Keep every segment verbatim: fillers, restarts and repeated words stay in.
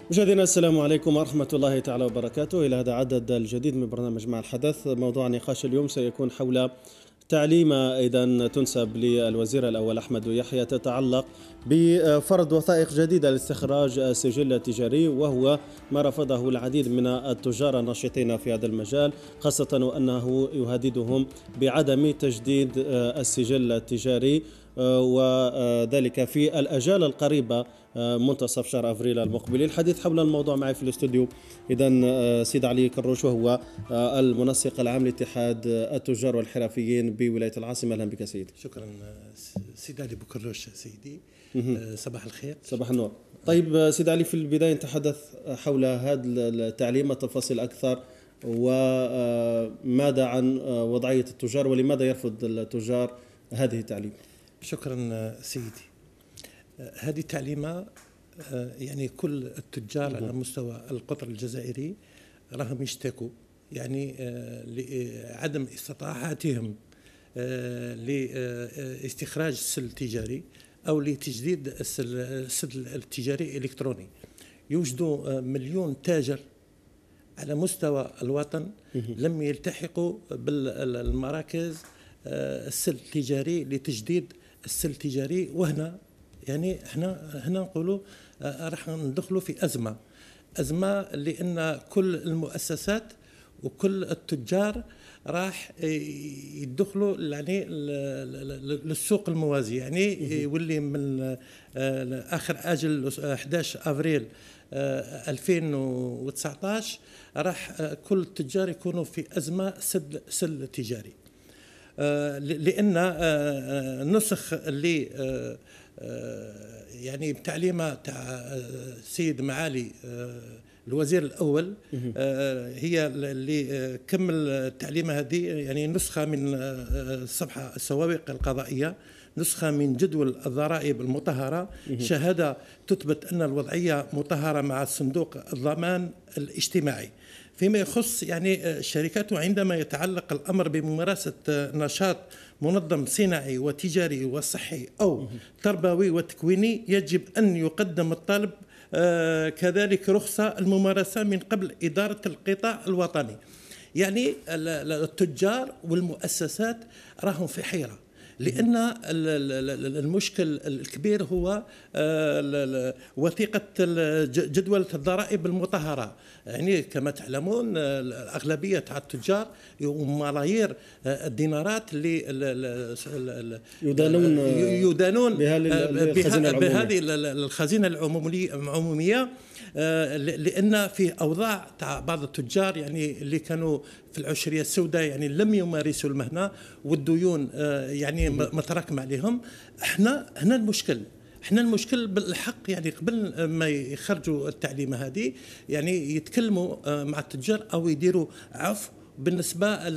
مشاهدينا السلام عليكم ورحمة الله تعالى وبركاته. إلى هذا عدد الجديد من برنامج مع الحدث. موضوع نقاش اليوم سيكون حول تعليمة إذا تنسب للوزير الأول أحمد يحيى تتعلق بفرض وثائق جديدة لاستخراج السجل التجاري، وهو ما رفضه العديد من التجار الناشطين في هذا المجال، خاصة وأنه يهددهم بعدم تجديد السجل التجاري وذلك في الأجال القريبة منتصف شهر أفريل المقبل. الحديث حول الموضوع معي في الاستوديو إذن سيد علي كروش، وهو المنسق العام لاتحاد التجار والحرفيين بولاية العاصمة. أهلا بك سيدي. شكرا سيد علي بكروش. سيدي صباح الخير. صباح النور. طيب سيد علي، في البداية نتحدث حول هذا التعليم، تفاصيل أكثر، وماذا عن وضعية التجار ولماذا يرفض التجار هذه التعليم؟ شكرا سيدي. هذه التعليمة يعني كل التجار على مستوى القطر الجزائري راهم يشتكوا يعني لعدم استطاعتهم لاستخراج السل التجاري أو لتجديد السل التجاري الإلكتروني. يوجدوا مليون تاجر على مستوى الوطن لم يلتحقوا بالمراكز السل التجاري لتجديد السل التجاري، وهنا يعني احنا هنا نقولوا راح ندخلوا في ازمه ازمه لان كل المؤسسات وكل التجار راح يدخلوا يعني للسوق الموازي، يعني يولي من اخر اجل أحد عشر افريل ألفين وتسعطاش راح كل التجار يكونوا في ازمه سد سل تجاري، لان النسخ اللي يعني بتعليمه تاع سيد معالي الوزير الاول هي اللي كمل التعليمه هذه، يعني نسخه من الصفحه السوابق القضائيه، نسخه من جدول الضرائب المطهره، شهاده تثبت ان الوضعيه مطهره مع صندوق الضمان الاجتماعي. فيما يخص يعني الشركات، عندما يتعلق الأمر بممارسة نشاط منظم صناعي وتجاري وصحي أو تربوي وتكويني، يجب أن يقدم الطالب آه كذلك رخصة الممارسة من قبل إدارة القطاع الوطني. يعني التجار والمؤسسات راهم في حيرة، لأن المشكل الكبير هو وثيقة جدولة الضرائب المطهرة. يعني كما تعلمون الأغلبية تاع التجار ملايير الدينارات اللي يدانون يدانون بهذه الخزينة العمومية، لأن في أوضاع تاع بعض التجار يعني اللي كانوا في العشرية السوداء يعني لم يمارسوا المهنة والديون يعني متراكمة عليهم. احنا هنا المشكل احنا المشكل بالحق، يعني قبل ما يخرجوا التعليمة هذه يعني يتكلموا مع التجار أو يديروا عفو بالنسبة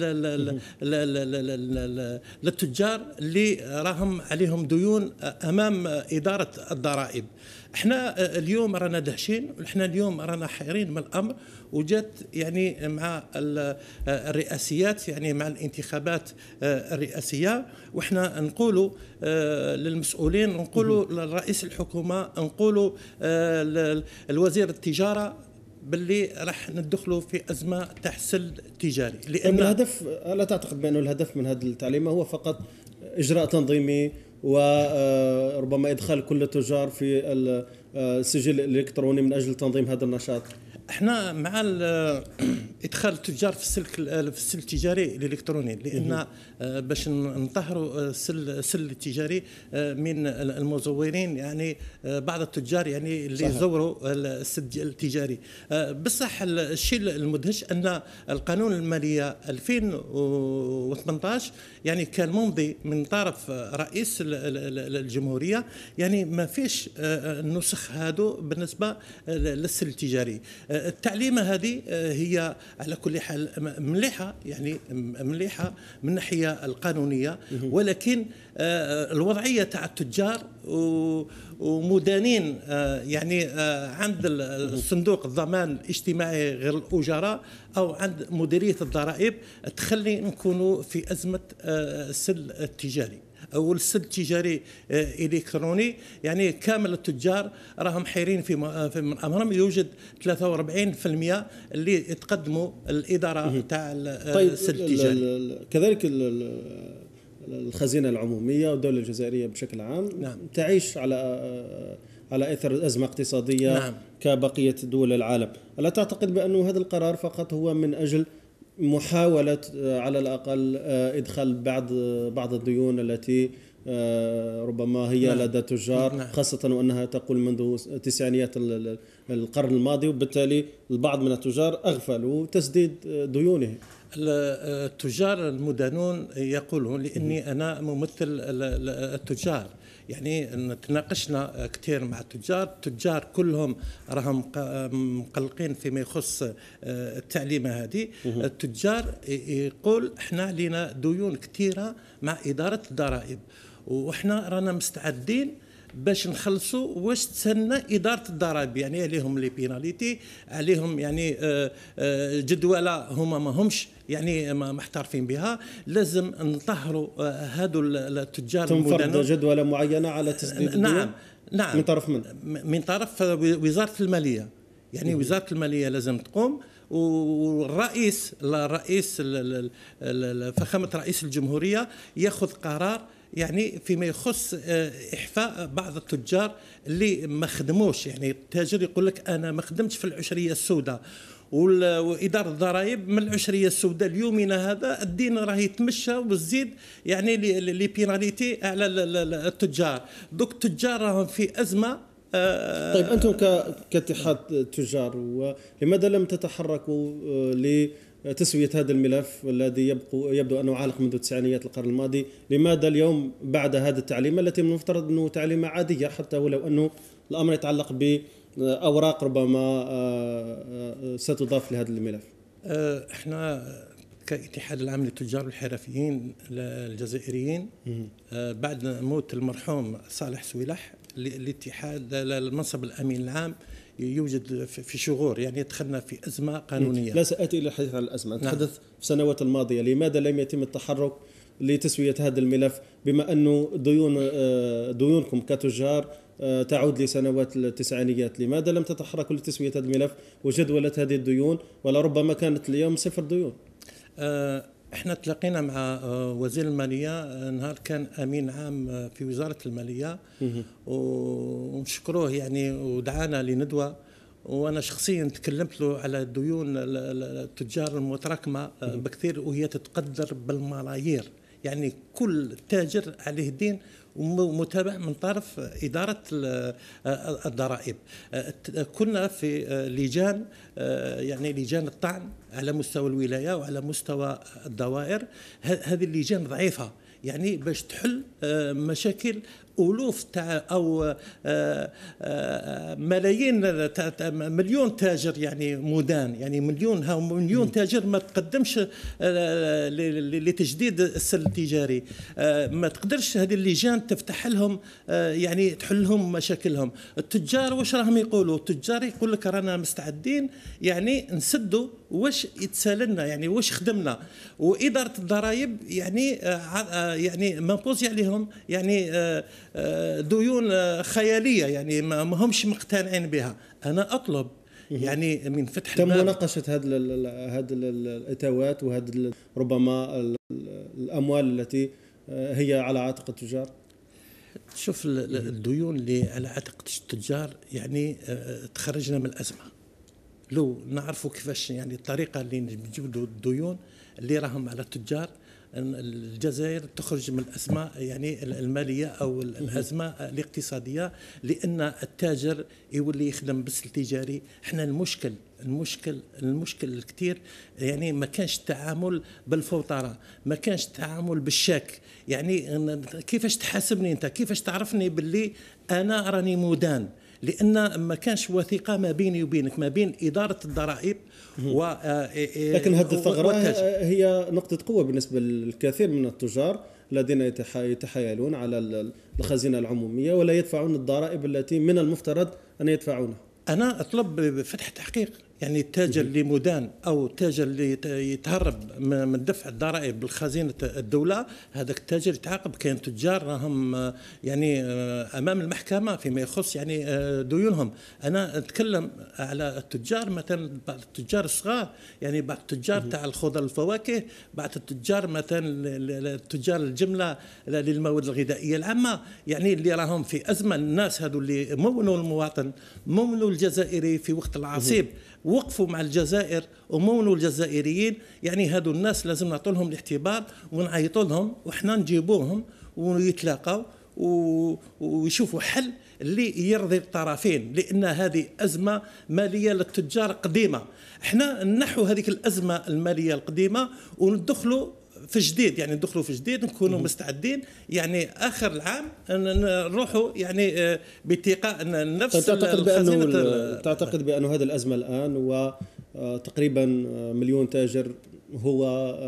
للتجار اللي راهم عليهم ديون أمام إدارة الضرائب. احنا اليوم رانا دهشين، احنا اليوم رانا حيرين من الأمر، وجات يعني مع الرئاسيات، يعني مع الانتخابات الرئاسية، واحنا نقولوا للمسؤولين، نقولوا لرئيس الحكومة، نقولوا للوزير التجارة باللي راح ندخلوا في أزمة تحصل تجاري. لأن الهدف، لا تعتقد بأنه الهدف من هذه التعليمة هو فقط إجراء تنظيمي وربما إدخال كل التجار في السجل الإلكتروني من أجل تنظيم هذا النشاط؟ احنا مع ادخال التجار في السلك في السلك التجاري الالكتروني، لان باش نطهروا السل التجاري من المزورين، يعني بعض التجار يعني اللي يزوروا السجل التجاري. بصح الشيء المدهش ان القانون الماليه ألفين وثمانطاش يعني كان ممضي من طرف رئيس الجمهوريه، يعني ما فيش النسخ هادو بالنسبه للسل التجاري. التعليمة هذه هي على كل حال مليحة، يعني مليحة من الناحية القانونية، ولكن الوضعية تاع التجار ومدانين يعني عند الصندوق الضمان الاجتماعي غير الأجراء أو عند مديرية الضرائب تخلي نكونوا في أزمة السل التجاري. او السل التجاري الكتروني، يعني كامل التجار راهم حيرين في من امرهم. يوجد ثلاثة وأربعين بالمئة اللي تقدموا الاداره تاع طيب السل التجاري. كذلك الخزينه العموميه والدوله الجزائريه بشكل عام نعم. تعيش على على اثر ازمه اقتصاديه نعم. كبقيه دول العالم. الا تعتقد بأن هذا القرار فقط هو من اجل محاوله على الاقل ادخال بعض بعض الديون التي ربما هي نعم. لدى التجار نعم. خاصه وانها تقول منذ تسعينيات القرن الماضي، وبالتالي البعض من التجار اغفلوا تسديد ديونهم؟ التجار المدانون يقولون لاني انا ممثل التجار، يعني تناقشنا كثير مع التجار، التجار كلهم راهم مقلقين فيما يخص التعليمه هذه. التجار يقول احنا لنا ديون كثيره مع اداره الضرائب، واحنا رانا مستعدين باش نخلصوا واش تسنى اداره الضرائب، يعني عليهم لي بيناليتي، عليهم يعني جدوله هما ما همش يعني محترفين بها، لازم نطهروا هادو التجار المدنون. تم فرض جدوله معينه على تسديد نعم نعم من طرف من من طرف وزاره الماليه، يعني وزاره الماليه لازم تقوم، والرئيس الرئيس فخامه رئيس الجمهوريه ياخذ قرار يعني فيما يخص إحفاء بعض التجار اللي ما خدموش. يعني التاجر يقول لك أنا ما خدمتش في العشرية السوداء، وإدارة الضرائب من العشرية السوداء اليومنا هذا الدين راه يتمشى وتزيد يعني لي بيناليتي على التجار. دوك التجار راهم في أزمة. طيب أنتم كاتحاد تجار لماذا لم تتحركوا ل تسوية هذا الملف الذي يبقى يبدو أنه عالق منذ تسعينيات القرن الماضي؟ لماذا اليوم بعد هذه التعليمة التي من المفترض أنه تعليمة عادية، حتى ولو أنه الأمر يتعلق بأوراق ربما ستضاف لهذا الملف؟ احنا كاتحاد العام للتجار والحرفيين الجزائريين بعد موت المرحوم صالح سويلح الاتحاد المنصب الأمين العام يوجد في شغور، يعني دخلنا في أزمة قانونية. لا سأتي إلى الحديث عن الأزمة، نتحدث نعم. في السنوات الماضية لماذا لم يتم التحرك لتسوية هذا الملف، بما أنه ديون ديونكم كتجار تعود لسنوات التسعينيات؟ لماذا لم تتحركوا لتسوية هذا الملف وجدولة هذه الديون، ولربما كانت اليوم صفر ديون؟ أه احنا تلاقينا مع وزير الماليه نهار كان امين عام في وزاره الماليه، ونشكروه يعني ودعانا لندوه، وانا شخصيا تكلمت له على ديون التجار المتراكمه بكثير وهي تتقدر بالملايير، يعني كل تاجر عليه دين ومتابع من طرف إدارة الضرائب. كنا في لجان يعني لجان الطعن على مستوى الولاية وعلى مستوى الدوائر، هذه اللجان ضعيفة يعني باش تحل مشاكل ألوف تاع أو ملايين مليون تاجر يعني مدان، يعني مليون ها مليون تاجر ما تقدمش لتجديد السل التجاري، ما تقدرش هذه اللجان تفتح لهم يعني تحل لهم مشاكلهم. التجار واش راهم يقولوا؟ التجار يقول لك رانا مستعدين يعني نسدوا واش يتسالنا، يعني واش خدمنا، وإدارة الضرائب يعني يعني مامبوزي عليهم يعني ديون خيالية، يعني ما همش مقتنعين بها. أنا أطلب يعني من فتح تم مناقشة هذه هذه الاتوات وهذه ربما الأموال التي هي على عاتق التجار. شوف الديون اللي على عاتق التجار يعني تخرجنا من الأزمة، لو نعرفوا كيفاش يعني الطريقة اللي نجبدوا الديون اللي راهم على التجار الجزائر تخرج من الأزمة يعني المالية أو الأزمة الاقتصادية، لأن التاجر يولي يخدم بس التجاري. احنا المشكل المشكل المشكل الكثير يعني ما كانش التعامل بالفوطرة، ما كانش التعامل بالشك، يعني كيفاش تحاسبني انت، كيفاش تعرفني باللي انا راني مدان، لان ما كانش وثيقه ما بيني وبينك، ما بين اداره الضرائب و لكن هذه الثغره هي نقطه قوه بالنسبه للكثير من التجار الذين يتحايلون على الخزينه العموميه ولا يدفعون الضرائب التي من المفترض ان يدفعونها. أنا أطلب بفتح تحقيق، يعني التاجر اللي مدان او التاجر اللي يتهرب من دفع الضرائب بالخزينه الدوله، هذاك التاجر يتعاقب. كاين تجار راهم يعني امام المحكمه فيما يخص يعني ديونهم. انا اتكلم على التجار مثلا، بعض التجار الصغار، يعني بعض التجار تاع الخضر والفواكه، بعض التجار مثلا التجار الجمله للمواد الغذائيه العامه، يعني اللي راهم في ازمه. الناس هذو اللي مونوا المواطن، مونوا الجزائري في وقت العصيب، وقفوا مع الجزائر ومونوا الجزائريين، يعني هذو الناس لازم نعطوا لهم الاعتبار ونعيطوا لهم وحنا نجيبوهم ويتلاقوا ويشوفوا حل اللي يرضي الطرفين، لان هذه ازمه ماليه للتجار قديمه. احنا نحو هذيك الازمه الماليه القديمه وندخلوا في جديد، يعني ندخلوا في جديد، نكونوا مستعدين يعني اخر العام نروحوا يعني باتقاء نفس. تعتقد بانه تعتقد بانه هذه الازمه الان وتقريبا مليون تاجر هو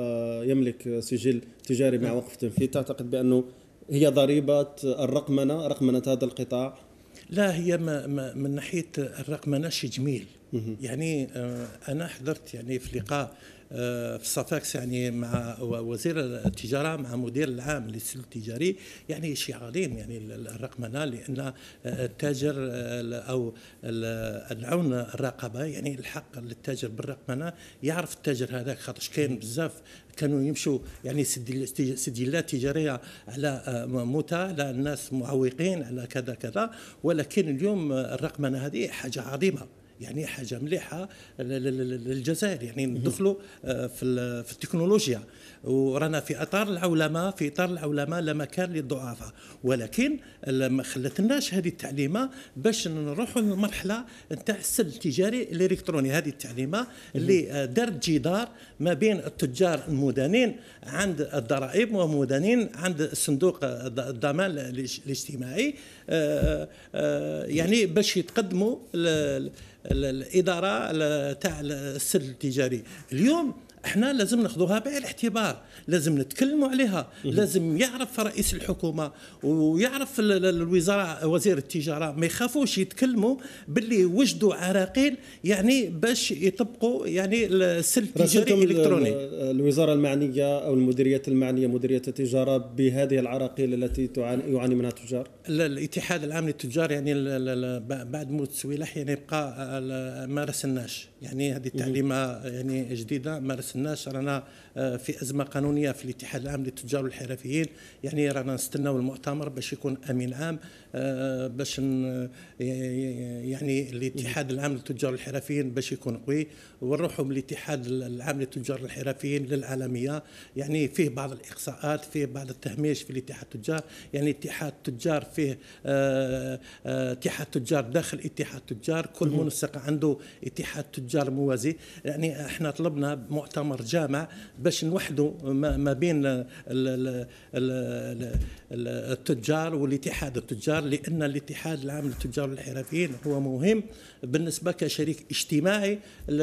يملك سجل تجاري مع وقف تنفيذ، تعتقد بانه هي ضريبه الرقمنه، رقمنه هذا القطاع؟ لا، هي ما ما من ناحيه الرقمنه شيء جميل. يعني انا حضرت يعني في لقاء في صفاكس يعني مع وزير التجاره مع مدير العام للسلك التجاري، يعني شيء عظيم يعني الرقمنه، لان التاجر او العون الرقابه يعني الحق للتاجر بالرقمنه، يعرف التاجر هذاك. خاطرش كاين بزاف كانوا يمشوا يعني سجلات تجاريه على موتى، على الناس معوقين، على كذا كذا، ولكن اليوم الرقمنه هذه حاجه عظيمه، يعني حاجه مليحه للجزائر. يعني ندخلوا في في التكنولوجيا ورانا في اطار العولمه، في اطار العولمه لا مكان للضعفاء، ولكن ما خلتناش هذه التعليمه باش نروحوا للمرحله نتاع السجل التجاري الالكتروني. هذه التعليمه اللي دارت جدار ما بين التجار المدانين عند الضرائب ومدانين عند الصندوق الضمان الاجتماعي، يعني باش يتقدموا الاداره تاع السجل التجاري. اليوم احنا لازم ناخذوها بعين الاعتبار، لازم نتكلموا عليها، لازم يعرف رئيس الحكومه ويعرف الوزاره وزير التجاره ما يخافوش يتكلموا باللي وجدوا عراقيل يعني باش يطبقوا يعني السلك التجاري الالكتروني. الوزاره المعنيه او المديريات المعنيه، مديريه التجاره، بهذه العراقيل التي تعاني يعاني منها التجار؟ الاتحاد العام للتجار يعني بعد موت سويلح يعني بقى ما رسلناش، يعني هذه التعليمه يعني جديده ما رسلناش. رانا في ازمه قانونيه في الاتحاد العام للتجار والحرفيين، يعني رانا نستناو المؤتمر باش يكون امين عام، باش يعني الاتحاد العام للتجار والحرفيين باش يكون قوي، ونروحوا من الاتحاد العام للتجار والحرفيين للعالميه. يعني فيه بعض الاقصاءات، فيه بعض التهميش في الاتحاد التجار، يعني اتحاد التجار فيه اتحاد تجار داخل اتحاد تجار، كل منسق عنده اتحاد تجار موازي. يعني احنا طلبنا مؤتمر جامع باش نوحدوا ما بين التجار والاتحاد التجار، لان الاتحاد العام للتجار والحرفيين هو مهم بالنسبه كشريك اجتماعي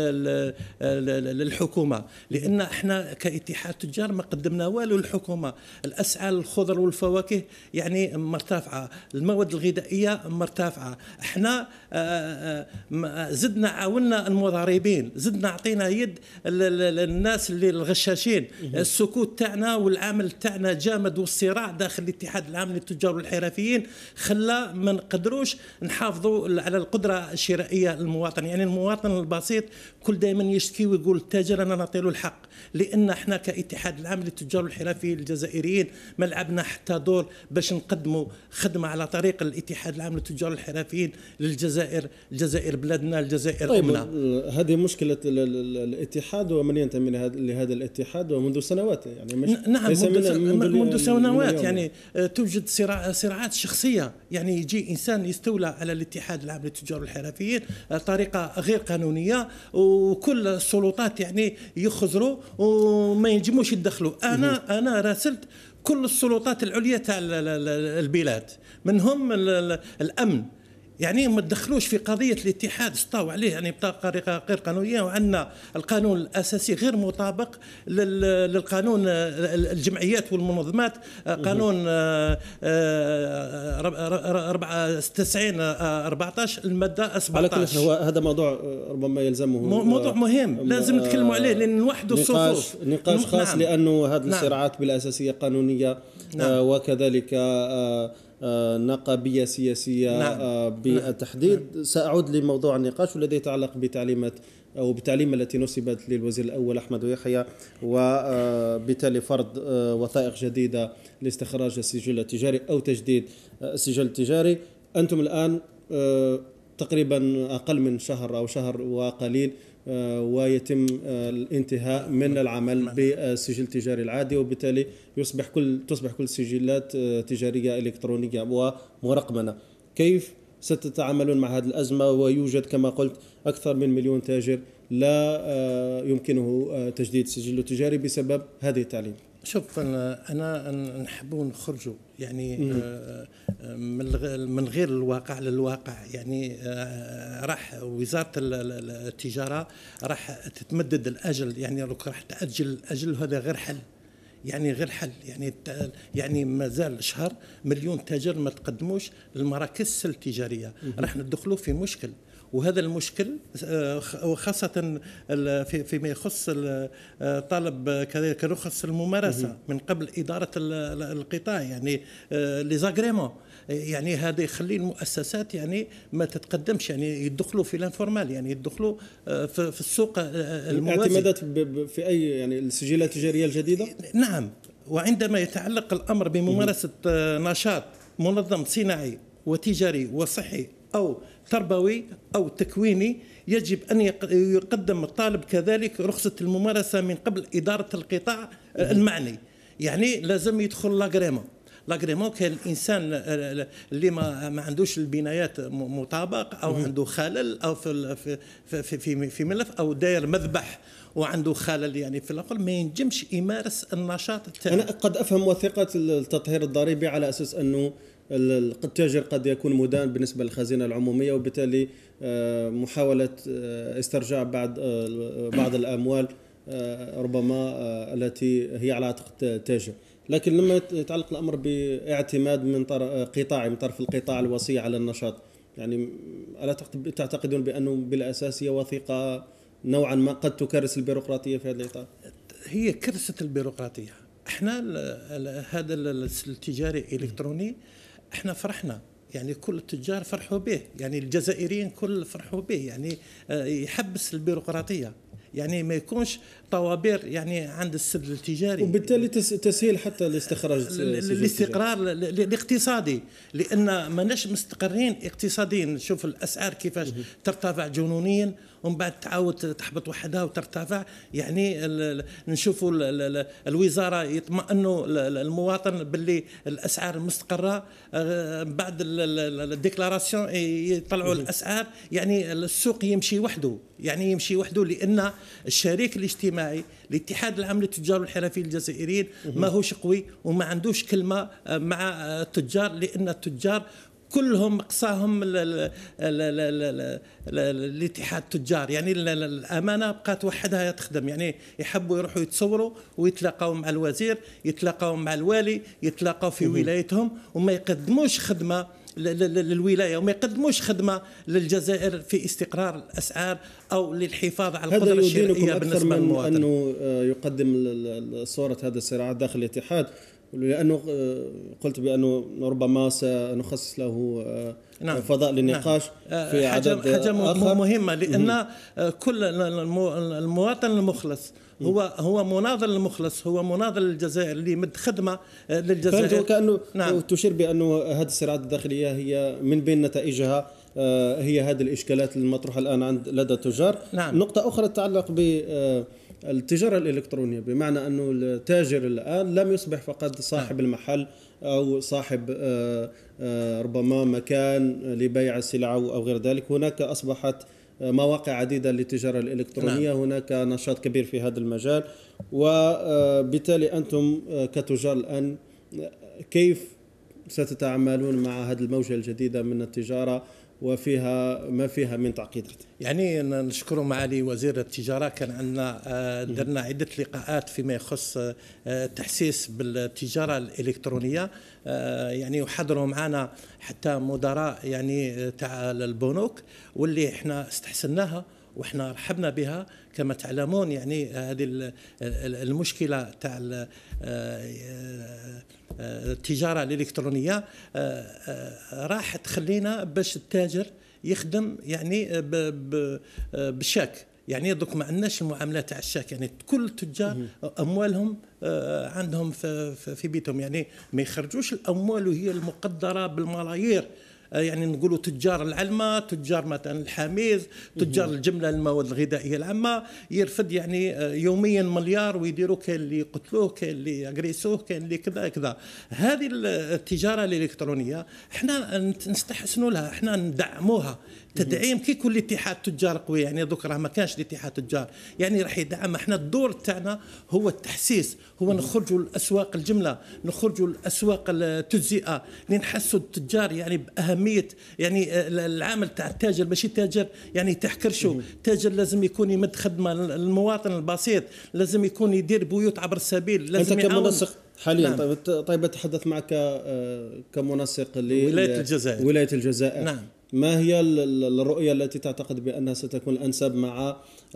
للحكومه، لان احنا كاتحاد تجار ما قدمنا والو للحكومه. الاسعار الخضر والفواكه يعني مرتفعه، المواد الغذائيه مرتفعه، احنا زدنا عاوننا المضاربين، زدنا عطينا يد الناس اللي الغشاشين. السكوت تاعنا والعمل تاعنا جامد، والصراع داخل الاتحاد العام للتجار والحرفيين خلى ما نقدروش نحافظوا على القدره الشرائيه للمواطن. يعني المواطن البسيط كل دائما يشتكي ويقول التاجر انا نعطي له الحق، لان احنا كاتحاد العام للتجار والحرفيين الجزائريين ما لعبنا حتى دور باش نقدموا خدمه على طريق الاتحاد العام للتجار والحرفيين للجزائر. الجزائر بلادنا، الجزائر طيب امنا. هذه مشكله الاتحاد ومن ينتمي لهذا الاتحاد ومنذ سنوات، يعني مش نعم منذ, منذ, منذ سنوات. يعني يعني. توجد صراع صراعات شخصيه، يعني يجي انسان يستولى على الاتحاد العام للتجار والحرفيين طريقه غير قانونيه، وكل السلطات يعني يخزروا وما ينجموش يتدخلوا. انا انا راسلت كل السلطات العليا تاع البلاد، منهم الامن، يعني ما تدخلوش في قضيه الاتحاد، سطاو عليه يعني بطريقه غير قانونيه، وعندنا القانون الاساسي غير مطابق للقانون الجمعيات والمنظمات، قانون أربعة وتسعين أربعطاش الماده سبعطاش. على كل هو هذا موضوع ربما يلزمه موضوع مهم لازم نتكلموا عليه، لان نوحدوا الصفوف. نقاش خاص نعم. لانه هذه نعم. الصراعات بالاساسيه قانونيه نعم. آه وكذلك آه آه نقابيه سياسيه نعم. آه بالتحديد نعم. ساعود لموضوع النقاش والذي يتعلق بتعليمات أو بالتعليمة التي نسبت للوزير الأول أحمد يحيى، وبالتالي فرض وثائق جديدة لاستخراج السجل التجاري أو تجديد السجل التجاري. أنتم الآن تقريبا أقل من شهر أو شهر وقليل ويتم الانتهاء من العمل بالسجل التجاري العادي، وبالتالي يصبح كل تصبح كل السجلات تجارية إلكترونية ومرقمنة. كيف ستتعاملون مع هذه الأزمة ويوجد كما قلت أكثر من مليون تاجر لا يمكنه تجديد سجله التجاري بسبب هذه التعليم؟ شوف أنا نحبوا نخرجوا يعني من غير الواقع للواقع. يعني راح وزارة التجارة راح تتمدد الأجل، يعني راح تأجل الأجل، وهذا غير حل، يعني غير حل. يعني يعني ما زال شهر مليون تاجر ما تقدموش للمراكز التجاريه، راح ندخلوا في مشكل. وهذا المشكل وخاصة فيما يخص طلب كذلك رخص الممارسة من قبل إدارة القطاع، يعني ليزاغريمون، يعني هذا يخلي المؤسسات يعني ما تتقدمش، يعني يدخلوا في الانفورمال، يعني يدخلوا في السوق الموازي. اعتمادات في أي يعني السجلات التجارية الجديدة؟ نعم. وعندما يتعلق الأمر بممارسة نشاط منظم صناعي وتجاري وصحي أو تربوي أو تكويني، يجب أن يقدم الطالب كذلك رخصة الممارسة من قبل إدارة القطاع المعني. يعني لازم يدخل لاغريمون. لاغريمون كان الانسان اللي ما ما عندوش البنايات مطابق او عنده خلل او في في في في ملف او داير مذبح وعنده خلل يعني في الاقل ما ينجمش يمارس النشاط التالي. انا قد افهم وثيقه التطهير الضريبي على اساس انه التاجر قد يكون مدان بالنسبه للخزينه العموميه، وبالتالي محاوله استرجاع بعض بعض الاموال ربما التي هي على عاتق التاجر. لكن لما يتعلق الأمر باعتماد من طرف قطاعي من طرف القطاع الوصي على النشاط، يعني ألا تعتقدون بأنه بالأساس هي وثيقة نوعا ما قد تكرس البيروقراطية في هذا الإطار؟ هي كرسة البيروقراطية. احنا هذا التجاري الإلكتروني احنا فرحنا، يعني كل التجار فرحوا به، يعني الجزائريين كل فرحوا به، يعني يحبس البيروقراطية، يعني ما يكونش طوابير يعني عند السد التجاري، وبالتالي تسهيل حتى لاستخراج الاستقرار الاقتصادي، لان ماناش مستقرين اقتصاديا. نشوف الاسعار كيفاش ترتفع جنونيا ومن بعد تعاود تحبط وحدها وترتفع. يعني نشوفوا الوزاره يطمئنوا المواطن باللي الاسعار مستقره، بعد الديكلاراسيون يطلعوا الاسعار، يعني السوق يمشي وحده، يعني يمشي وحده، لان الشريك الاجتماعي الاتحاد العام للتجار والحرفيين الجزائريين ما هوش قوي وما عندوش كلمه مع التجار، لان التجار كلهم اقصاهم الاتحاد التجار. يعني الامانه بقات وحدها تخدم، يعني يحبوا يروحوا يتصوروا ويتلاقاو مع الوزير، يتلاقاو مع الوالي، يتلاقاو في ولايتهم وما يقدموش خدمه للولايه وما يقدموش خدمه للجزائر في استقرار الاسعار او للحفاظ على القدره الشرائيه بالنسبه للمواطن. انه يقدم صوره هذا الصراع داخل الاتحاد، لانه قلت بانه ربما سنخصص له نعم. فضاء للنقاش نعم. في عدد حاجه مهمه، لان كل المواطن المخلص هو هو مناضل المخلص، هو مناضل للجزائر اللي مد خدمه للجزائر. كأنه نعم. تشير بأنه هذه الصراعات الداخلية هي من بين نتائجها هي هذه الإشكالات المطروحة الآن عند لدى التجار. نعم. نقطة أخرى تتعلق بالتجارة الإلكترونية، بمعنى أنه التاجر الآن لم يصبح فقط صاحب نعم. المحل أو صاحب ربما مكان لبيع السلع أو غير ذلك. هناك أصبحت مواقع عديدة للتجارة الإلكترونية. نعم. هناك نشاط كبير في هذا المجال، وبالتالي أنتم كتجار الآن كيف ستتعاملون مع هذه الموجة الجديدة من التجارة وفيها ما فيها من تعقيدات. يعني نشكر معالي وزير التجارة، كان عندنا درنا عدة لقاءات فيما يخص التحسيس بالتجارة الإلكترونية، يعني وحضروا معنا حتى مدراء يعني تاع البنوك، واللي احنا استحسناها واحنا رحبنا بها. كما تعلمون يعني هذه المشكله تاع التجاره الالكترونيه راح تخلينا باش التاجر يخدم يعني بالشاك. يعني دوك ما عندناش المعاملات تاع الشاك، يعني كل التجار اموالهم عندهم في بيتهم، يعني ما يخرجوش الاموال وهي المقدره بالملايير. يعني نقولوا تجار العلمة، تجار مثلا الحميز، تجار الجملة المواد الغذائية العامة، يرفد يعني يوميا مليار ويديروا، كاين اللي يقتلوه، كاين اللي يغريسوه، كاين اللي كذا كذا. هذه التجارة الإلكترونية احنا نستحسنوا لها، احنا ندعموها تدعيم كي يكون الاتحاد التجار قوي. يعني دوك راه ما كانش الاتحاد التجار، يعني راح يدعم. احنا الدور تاعنا هو التحسيس، هو نخرجوا لاسواق الجمله، نخرجوا لاسواق التجزئه، لنحسوا التجار يعني باهميه يعني العامل تاع التاجر. ماشي تاجر يعني تحكرشو، تاجر لازم يكون يمد خدمه للمواطن البسيط، لازم يكون يدير بيوت عبر السبيل، لازم انت كمنسق حاليا. نعم. طيب طيب اتحدث معك كمنسق لولايه الجزائر. ولايه الجزائر. نعم. ما هي الرؤية التي تعتقد بأنها ستكون الأنسب مع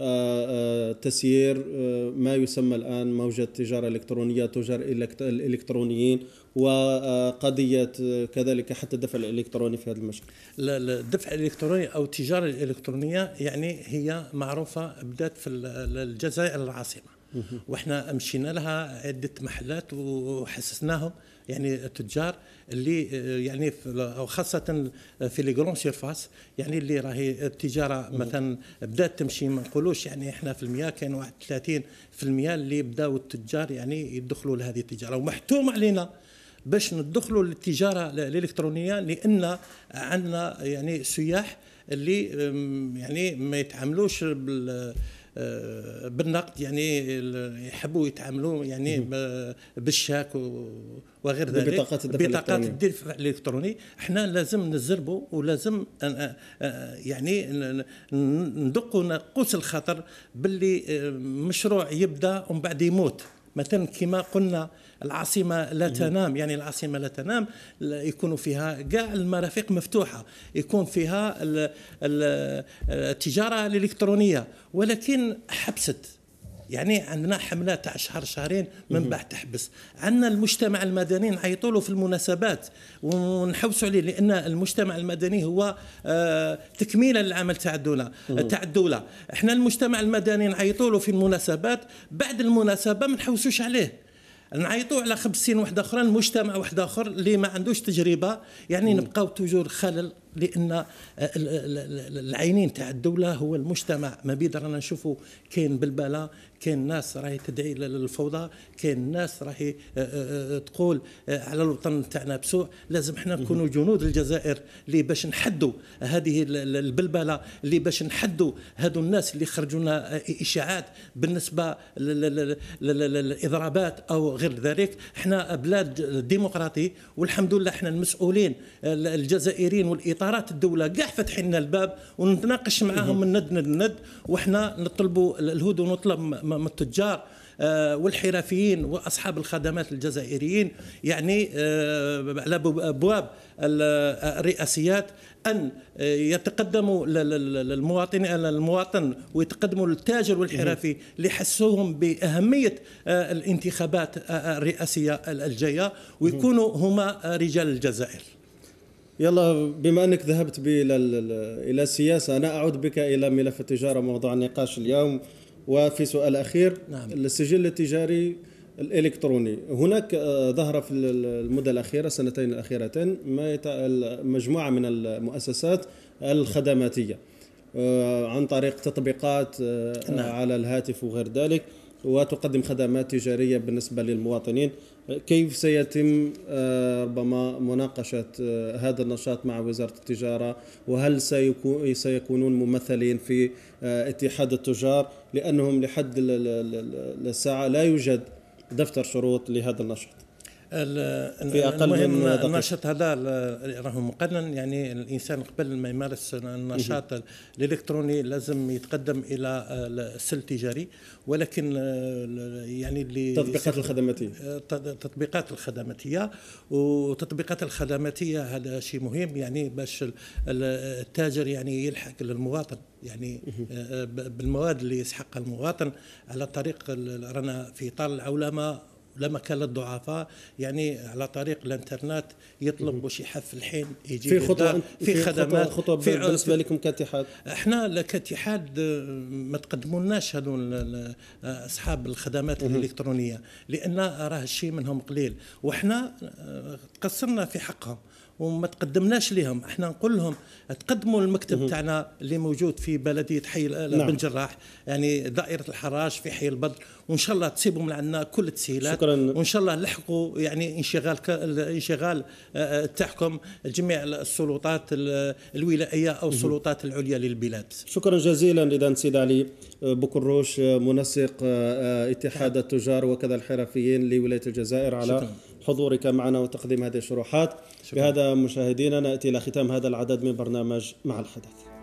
تسيير ما يسمى الآن موجة التجارة الإلكترونية، تجار الإلكترونيين، وقضية كذلك حتى الدفع الإلكتروني في هذا المجال؟ الدفع الإلكتروني أو التجارة الإلكترونية يعني هي معروفة، بدأت في الجزائر العاصمة، واحنا مشينا لها عدة محلات وحسسناهم يعني التجار اللي يعني خاصة في لي غرون سيرفاس، يعني اللي راهي التجارة مثلا بدات تمشي. ما نقولوش يعني احنا في المياه كاين واحد ثلاثين في المية اللي بداوا التجار يعني يدخلوا لهذه التجارة، ومحتوم علينا باش ندخلوا للتجارة الإلكترونية، لأن عندنا يعني سياح اللي يعني ما يتعاملوش بال بالنقد، يعني يحبوا يتعاملوا يعني بالشاك وغير ذلك، ببطاقات الدفع بطاقات الدفع الالكتروني. احنا لازم نزربوا ولازم يعني ندقوا ناقوس الخطر باللي مشروع يبدا ومن بعد يموت. مثلا كما قلنا العاصمة لا تنام، يعني العاصمة لا تنام، يكون فيها كاع المرافق مفتوحة، يكون فيها التجارة الإلكترونية، ولكن حبست. يعني عندنا حملات تاع شهر شهرين من بعد تحبس. عندنا المجتمع المدني نعيطوا له في المناسبات ونحوسوا عليه، لان المجتمع المدني هو تكميلا للعمل تاع الدوله تاع الدوله. احنا المجتمع المدني نعيطوا له في المناسبات، بعد المناسبه ما نحوسوش عليه، نعيطوا على خمسين واحد اخرى، المجتمع واحد اخر اللي ما عندوش تجربه، يعني نبقاو توجور خلل. لان العينين تاع الدوله هو المجتمع. ما بيد رانا نشوفوا كاين بلبله، كاين ناس راهي تدعي للفوضى، كاين ناس راهي تقول على الوطن تاعنا بسوء. لازم احنا نكونوا جنود الجزائر اللي باش نحدوا هذه البلبله، اللي باش نحدوا هذو الناس اللي خرجوا لنا اشاعات بالنسبه للاضرابات او غير ذلك. احنا بلاد ديمقراطي، والحمد لله احنا المسؤولين الجزائريين والاطارات الدوله كاع فاتحين لنا الباب ونتناقش معاهم من ند ند ند، واحنا نطلبوا الهدوء ونطلب من التجار والحرفيين واصحاب الخدمات الجزائريين، يعني على ابواب الرئاسيات ان يتقدموا للمواطن المواطن ويتقدموا للتاجر والحرفي ليحسوهم باهميه الانتخابات الرئاسيه الجايه، ويكونوا هما رجال الجزائر. يلا، بما أنك ذهبت بي إلى السياسة، أنا أعود بك إلى ملف التجارة، موضوع النقاش اليوم. وفي سؤال أخير، نعم. السجل التجاري الإلكتروني، هناك ظهر في المدة الأخيرة، سنتين الأخيرتين، مجموعة من المؤسسات الخدماتية عن طريق تطبيقات نعم. على الهاتف وغير ذلك، وتقدم خدمات تجارية بالنسبة للمواطنين. كيف سيتم ربما مناقشة هذا النشاط مع وزارة التجارة؟ وهل سيكونون ممثلين في اتحاد التجار؟ لأنهم لحد الساعة لا يوجد دفتر شروط لهذا النشاط. في أقل المهم من دقيقة. النشاط هذا راهو مقنن، يعني الانسان قبل ما يمارس النشاط الالكتروني لازم يتقدم الى السل التجاري، ولكن يعني اللي التطبيقات الخدماتيه التطبيقات الخدماتيه وتطبيقات الخدماتيه هذا شيء مهم، يعني باش التاجر يعني يلحق للمواطن يعني بالمواد اللي يسحقها المواطن، على طريق رانا في اطار العولمه لا مكان للضعفاء، يعني على طريق الانترنت يطلب واش يحف الحين يجي في خطوه في, في خدمات خطوه, خطوة بالنسبه لكم كاتحاد. احنا كاتحاد ما تقدموناش هذو اصحاب الخدمات الالكترونيه، لان راه الشيء منهم قليل، واحنا قصرنا في حقهم وما تقدمناش لهم. احنا نقول لهم تقدموا المكتب تاعنا اللي موجود في بلديه حي نعم. بن جراح، يعني دائره الحراش في حي البدر، وان شاء الله تصيبوا من عندنا كل التسهيلات، وان شاء الله لحقوا يعني انشغال انشغال تاعكم جميع السلطات الولائيه او السلطات العليا للبلاد. شكرا جزيلا اذا سيد علي بكروش منسق اتحاد التجار وكذا الحرفيين لولايه الجزائر على شكرا. حضورك معنا وتقديم هذه الشروحات. بهذا مشاهدينا نأتي إلى ختام هذا العدد من برنامج مع الحدث.